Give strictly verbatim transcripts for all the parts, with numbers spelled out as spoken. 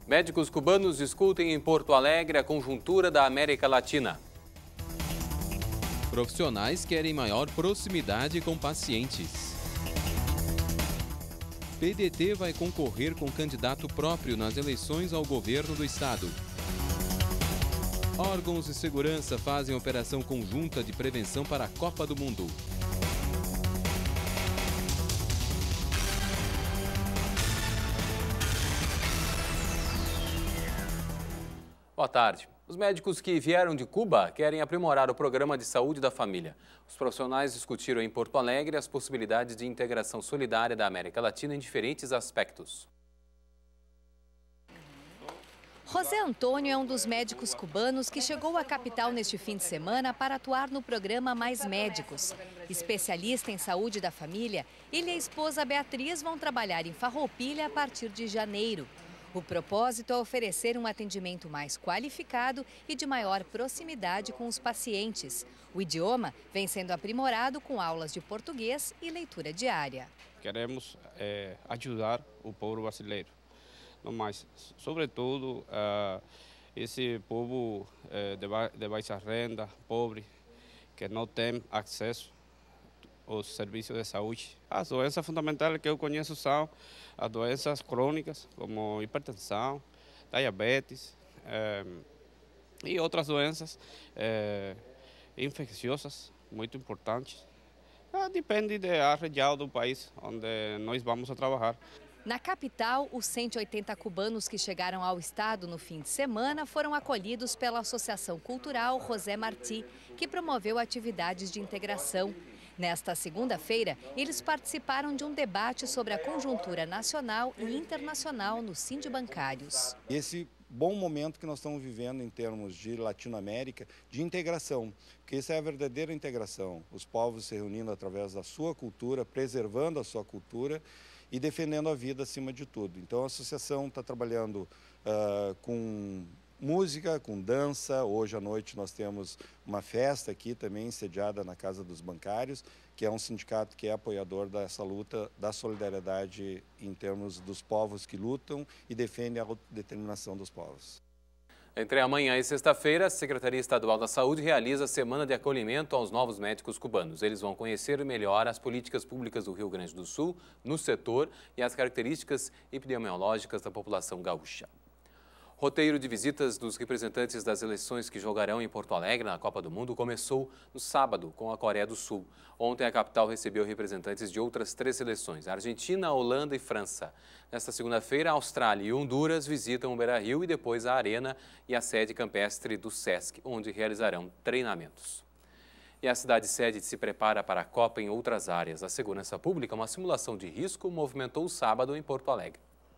Médicos cubanos discutem em Porto Alegre a conjuntura da América Latina. Profissionais querem maior proximidade com pacientes. P D T vai concorrer com candidato próprio nas eleições ao governo do estado. Órgãos de segurança fazem operação conjunta de prevenção para a Copa do Mundo. Boa tarde. Os médicos que vieram de Cuba querem aprimorar o programa de saúde da família. Os profissionais discutiram em Porto Alegre as possibilidades de integração solidária da América Latina em diferentes aspectos. José Antônio é um dos médicos cubanos que chegou à capital neste fim de semana para atuar no programa Mais Médicos. Especialista em saúde da família, ele e a esposa Beatriz vão trabalhar em Farroupilha a partir de janeiro. O propósito é oferecer um atendimento mais qualificado e de maior proximidade com os pacientes. O idioma vem sendo aprimorado com aulas de português e leitura diária. Queremos é, ajudar o povo brasileiro, mas, sobretudo, uh, esse povo uh, de, ba de baixa renda, pobre, que não tem acesso aos serviços de saúde. As doenças fundamentais que eu conheço são as doenças crônicas, como hipertensão, diabetes eh, e outras doenças eh, infecciosas, muito importantes. Ah, depende da região do país onde nós vamos a trabalhar. Na capital, os cento e oitenta cubanos que chegaram ao estado no fim de semana foram acolhidos pela Associação Cultural José Martí, que promoveu atividades de integração. Nesta segunda-feira, eles participaram de um debate sobre a conjuntura nacional e internacional nos sindibancários. Esse bom momento que nós estamos vivendo em termos de Latinoamérica, de integração, porque essa é a verdadeira integração. Os povos se reunindo através da sua cultura, preservando a sua cultura e defendendo a vida acima de tudo. Então a associação está trabalhando uh, com música, com dança. Hoje à noite nós temos uma festa aqui também sediada na Casa dos Bancários, que é um sindicato que é apoiador dessa luta da solidariedade em termos dos povos que lutam e defendem a autodeterminação dos povos. Entre amanhã e sexta-feira, a Secretaria Estadual da Saúde realiza a Semana de Acolhimento aos Novos Médicos Cubanos. Eles vão conhecer melhor as políticas públicas do Rio Grande do Sul no setor e as características epidemiológicas da população gaúcha. Roteiro de visitas dos representantes das eleições que jogarão em Porto Alegre na Copa do Mundo começou no sábado com a Coreia do Sul. Ontem a capital recebeu representantes de outras três seleções, Argentina, Holanda e França. Nesta segunda-feira, a Austrália e Honduras visitam o Beira-Rio e depois a Arena e a sede campestre do Sesc, onde realizarão treinamentos. E a cidade-sede se prepara para a Copa em outras áreas. A segurança pública, uma simulação de risco, movimentou o sábado em Porto Alegre.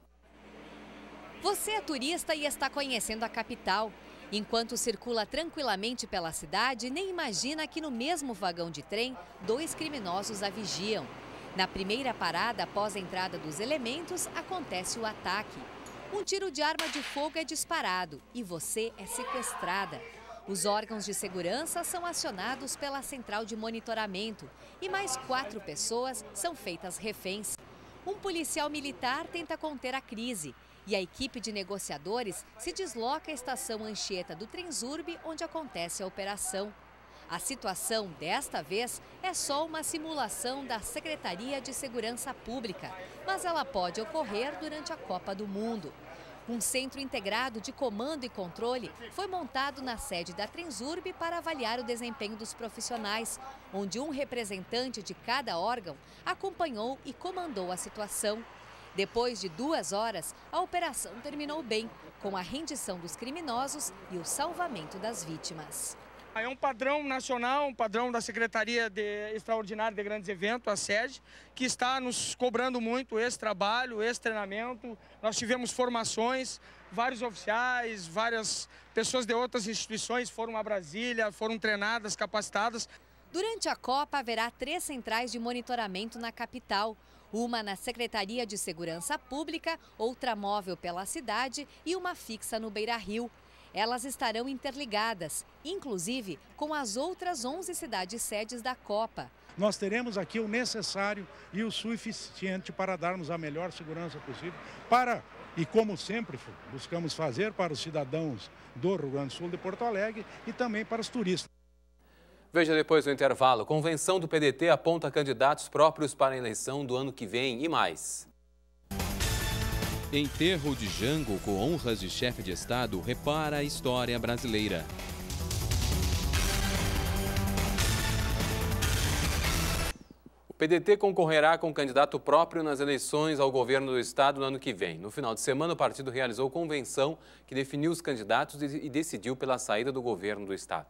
Você é turista e está conhecendo a capital. Enquanto circula tranquilamente pela cidade, nem imagina que no mesmo vagão de trem, dois criminosos a vigiam. Na primeira parada, após a entrada dos elementos, acontece o ataque. Um tiro de arma de fogo é disparado e você é sequestrada. Os órgãos de segurança são acionados pela central de monitoramento e mais quatro pessoas são feitas reféns. Um policial militar tenta conter a crise. E a equipe de negociadores se desloca à estação Anchieta do Transurb, onde acontece a operação. A situação, desta vez, é só uma simulação da Secretaria de Segurança Pública, mas ela pode ocorrer durante a Copa do Mundo. Um centro integrado de comando e controle foi montado na sede da Transurb para avaliar o desempenho dos profissionais, onde um representante de cada órgão acompanhou e comandou a situação. Depois de duas horas, a operação terminou bem, com a rendição dos criminosos e o salvamento das vítimas. É um padrão nacional, um padrão da Secretaria de Extraordinária de Grandes Eventos, a SEG, que está nos cobrando muito esse trabalho, esse treinamento. Nós tivemos formações, vários oficiais, várias pessoas de outras instituições foram a Brasília, foram treinadas, capacitadas. Durante a Copa, haverá três centrais de monitoramento na capital. Uma na Secretaria de Segurança Pública, outra móvel pela cidade e uma fixa no Beira-Rio. Elas estarão interligadas, inclusive com as outras onze cidades-sedes da Copa. Nós teremos aqui o necessário e o suficiente para darmos a melhor segurança possível para e, como sempre buscamos fazer para os cidadãos do Rio Grande do Sul, de Porto Alegre, e também para os turistas. Veja depois do intervalo. Convenção do P D T aponta candidatos próprios para a eleição do ano que vem e mais. Enterro de Jango com honras de chefe de Estado repara a história brasileira. O P D T concorrerá com candidato próprio nas eleições ao governo do estado no ano que vem. No final de semana, o partido realizou convenção que definiu os candidatos e decidiu pela saída do governo do estado.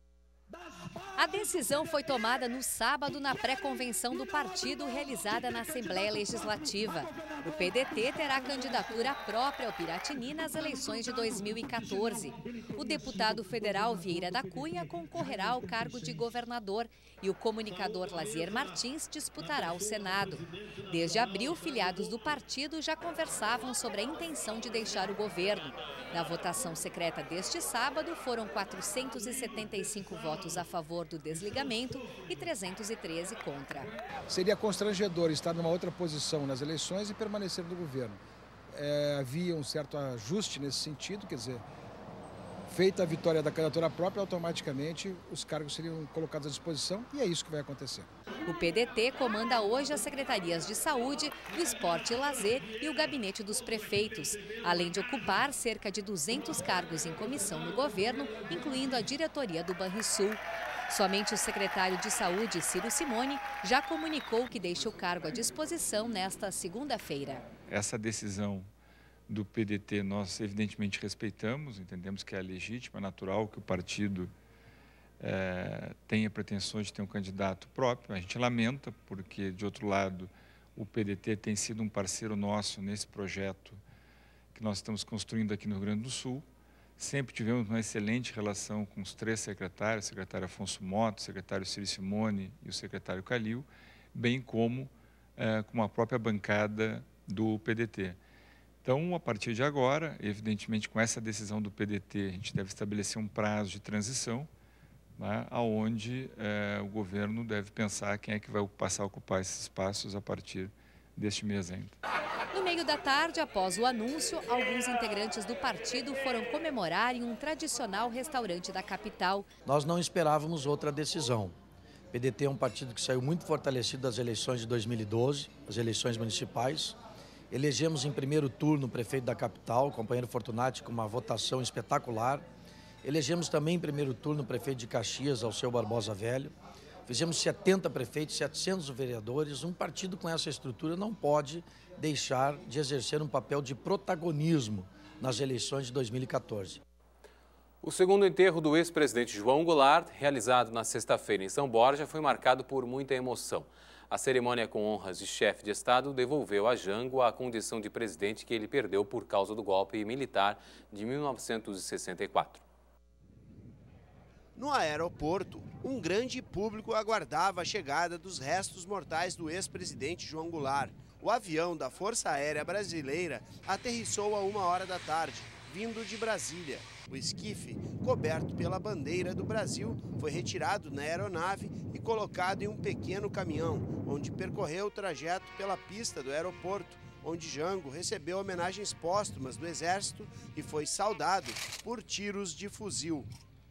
A decisão foi tomada no sábado na pré-convenção do partido realizada na Assembleia Legislativa. O P D T terá candidatura própria ao Piratini nas eleições de dois mil e quatorze. O deputado federal Vieira da Cunha concorrerá ao cargo de governador e o comunicador Lazier Martins disputará o Senado. Desde abril, filiados do partido já conversavam sobre a intenção de deixar o governo. Na votação secreta deste sábado, foram quatrocentos e setenta e cinco votos a favor do desligamento e trezentos e treze contra. Seria constrangedor estar numa outra posição nas eleições e permanecer no governo. É, havia um certo ajuste nesse sentido, quer dizer, feita a vitória da candidatura própria, automaticamente os cargos seriam colocados à disposição e é isso que vai acontecer. O P D T comanda hoje as secretarias de saúde, do esporte e lazer e o gabinete dos prefeitos, além de ocupar cerca de duzentos cargos em comissão no governo, incluindo a diretoria do Banrisul. Somente o secretário de Saúde, Ciro Simone, já comunicou que deixa o cargo à disposição nesta segunda-feira. Essa decisão do P D T nós evidentemente respeitamos, entendemos que é legítima, é natural que o partido é, tenha pretensões de ter um candidato próprio. A gente lamenta porque, de outro lado, o P D T tem sido um parceiro nosso nesse projeto que nós estamos construindo aqui no Rio Grande do Sul. Sempre tivemos uma excelente relação com os três secretários, o secretário Afonso Mota, o secretário Ciro Simone e o secretário Calil, bem como é, com a própria bancada do P D T. Então, a partir de agora, evidentemente, com essa decisão do P D T, a gente deve estabelecer um prazo de transição, né, onde é, o governo deve pensar quem é que vai passar a ocupar esses espaços a partir deste mês ainda. No meio da tarde, após o anúncio, alguns integrantes do partido foram comemorar em um tradicional restaurante da capital. Nós não esperávamos outra decisão. O P D T é um partido que saiu muito fortalecido das eleições de dois mil e doze, as eleições municipais. Elegemos em primeiro turno o prefeito da capital, o companheiro Fortunati, com uma votação espetacular. Elegemos também em primeiro turno o prefeito de Caxias, Alceu Barbosa Velho. Fizemos setenta prefeitos, setecentos vereadores. Um partido com essa estrutura não pode deixar de exercer um papel de protagonismo nas eleições de dois mil e quatorze. O segundo enterro do ex-presidente João Goulart, realizado na sexta-feira em São Borja, foi marcado por muita emoção. A cerimônia com honras de chefe de Estado devolveu a Jango a condição de presidente que ele perdeu por causa do golpe militar de mil novecentos e sessenta e quatro. No aeroporto, um grande público aguardava a chegada dos restos mortais do ex-presidente João Goulart. O avião da Força Aérea Brasileira aterrissou a uma hora da tarde, vindo de Brasília. O esquife, coberto pela bandeira do Brasil, foi retirado na aeronave e colocado em um pequeno caminhão, onde percorreu o trajeto pela pista do aeroporto, onde Jango recebeu homenagens póstumas do Exército e foi saudado por tiros de fuzil.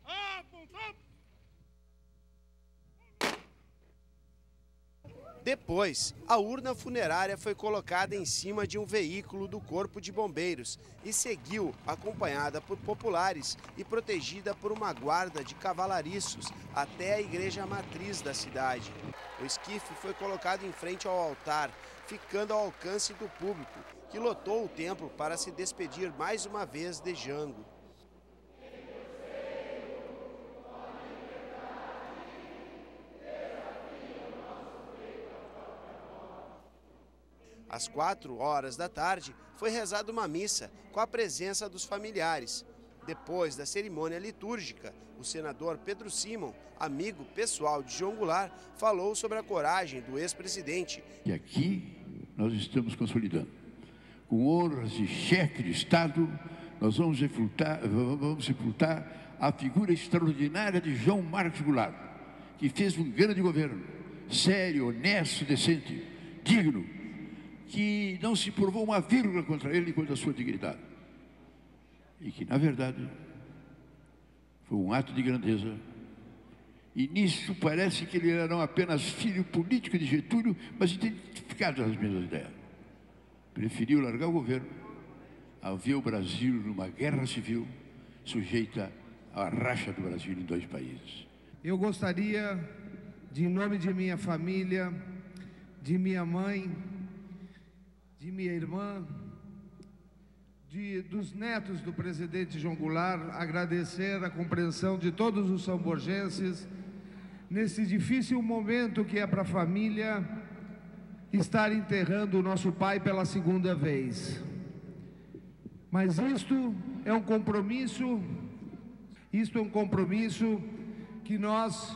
Depois, a urna funerária foi colocada em cima de um veículo do Corpo de Bombeiros e seguiu, acompanhada por populares e protegida por uma guarda de cavalariços, até a igreja matriz da cidade. O esquife foi colocado em frente ao altar, ficando ao alcance do público, que lotou o templo para se despedir mais uma vez de Jango. Às quatro horas da tarde, foi rezada uma missa com a presença dos familiares. Depois da cerimônia litúrgica, o senador Pedro Simon, amigo pessoal de João Goulart, falou sobre a coragem do ex-presidente. E aqui nós estamos consolidando. Com honras de chefe de Estado, nós vamos sepultar, vamos sepultar a figura extraordinária de João Marcos Goulart, que fez um grande governo, sério, honesto, decente, digno, que não se provou uma vírgula contra ele e contra a sua dignidade. E que, na verdade, foi um ato de grandeza. E nisso parece que ele era não apenas filho político de Getúlio, mas identificado nas mesmas ideias. Preferiu largar o governo a ver o Brasil numa guerra civil sujeita à racha do Brasil em dois países. Eu gostaria, de em nome de minha família, de minha mãe, de minha irmã, de, dos netos do presidente João Goulart, agradecer a compreensão de todos os samborgenses nesse difícil momento que é para a família estar enterrando o nosso pai pela segunda vez. Mas isto é um compromisso, isto é um compromisso que nós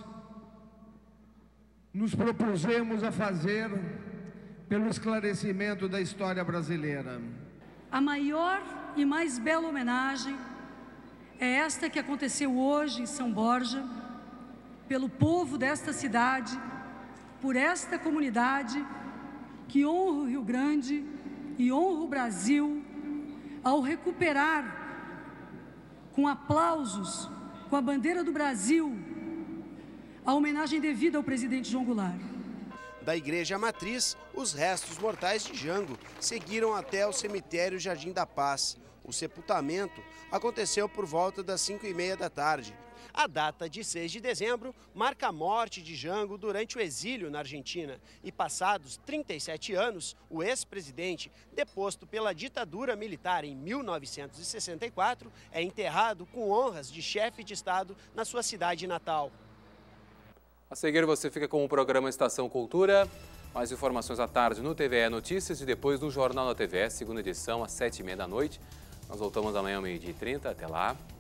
nos propusemos a fazer pelo esclarecimento da história brasileira. A maior e mais bela homenagem é esta que aconteceu hoje em São Borja, pelo povo desta cidade, por esta comunidade que honra o Rio Grande e honra o Brasil, ao recuperar, com aplausos, com a bandeira do Brasil, a homenagem devida ao presidente João Goulart. Da Igreja Matriz, os restos mortais de Jango seguiram até o cemitério Jardim da Paz. O sepultamento aconteceu por volta das cinco e meia da tarde. A data de seis de dezembro marca a morte de Jango durante o exílio na Argentina. E passados trinta e sete anos, o ex-presidente, deposto pela ditadura militar em mil novecentos e sessenta e quatro, é enterrado com honras de chefe de Estado na sua cidade natal. A seguir você fica com o programa Estação Cultura. Mais informações à tarde no T V E Notícias e depois no Jornal da T V E, segunda edição, às sete e meia da noite. Nós voltamos amanhã ao meio-dia e trinta. Até lá.